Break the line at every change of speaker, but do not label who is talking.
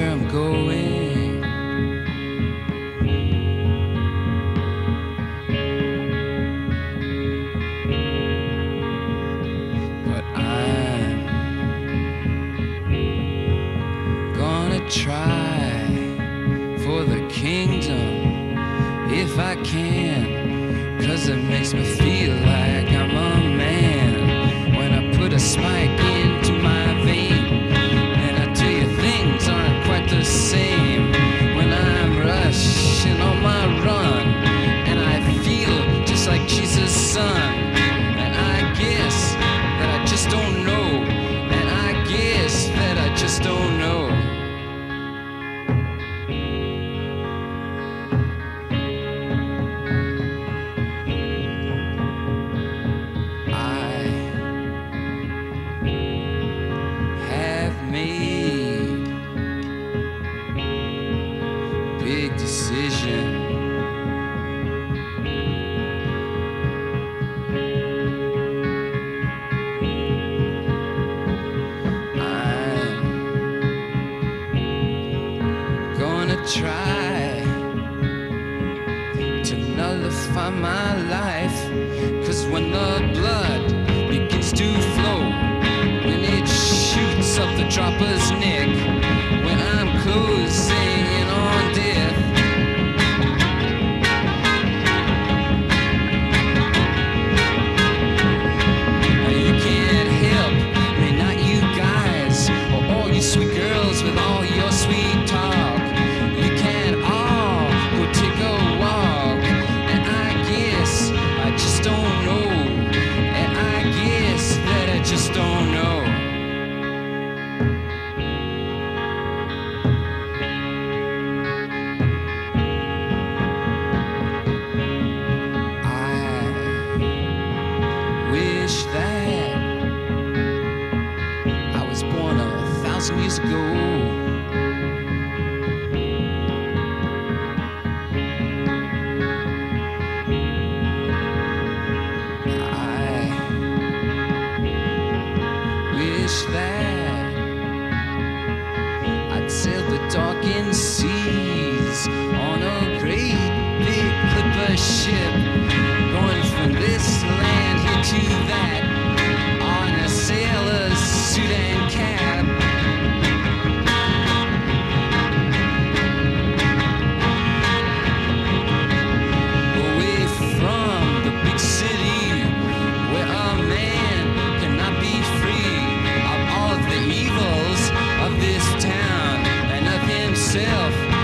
where I'm going. But I'm gonna try for the kingdom if I can, 'cause it makes me feel like I'm a man when I put a spike into my vein. And I tell you, things aren't quite the same when I'm rushing on my run, and I feel just like Jesus' son. And I guess that I just don't know, and I guess that I just don't know. Big decision. I'm gonna try to nullify my life, 'cause when the blood begins to flow, when it shoots up the dropper's neck, when I'm closing in on death, you can't help me, not you guys, or all you sweet girls with all your sweet talk. You can't all go take a walk, and I guess I just don't know, and I guess that I just don't know. That I was born 1,000 years ago. I wish that I'd sail the darkened seas on a great big clipper ship, going from this land here to that, on a sailor's suit and cap. Away from the big city, where a man cannot be free of all of the evils of this town and of himself.